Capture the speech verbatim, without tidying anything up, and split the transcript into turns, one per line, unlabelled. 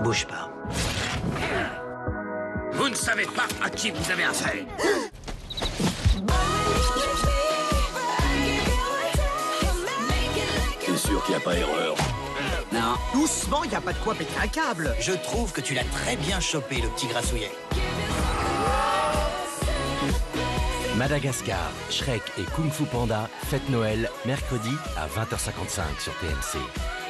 Bouge pas.
Vous ne savez pas à qui vous avez affaire.
T'es sûr qu'il n'y a pas erreur?
Non.
Doucement, y a pas de quoi péter un câble.
Je trouve que tu l'as très bien chopé, le petit grassouillet.
Madagascar, Shrek et Kung Fu Panda, fête Noël, mercredi à vingt heures cinquante-cinq sur T M C.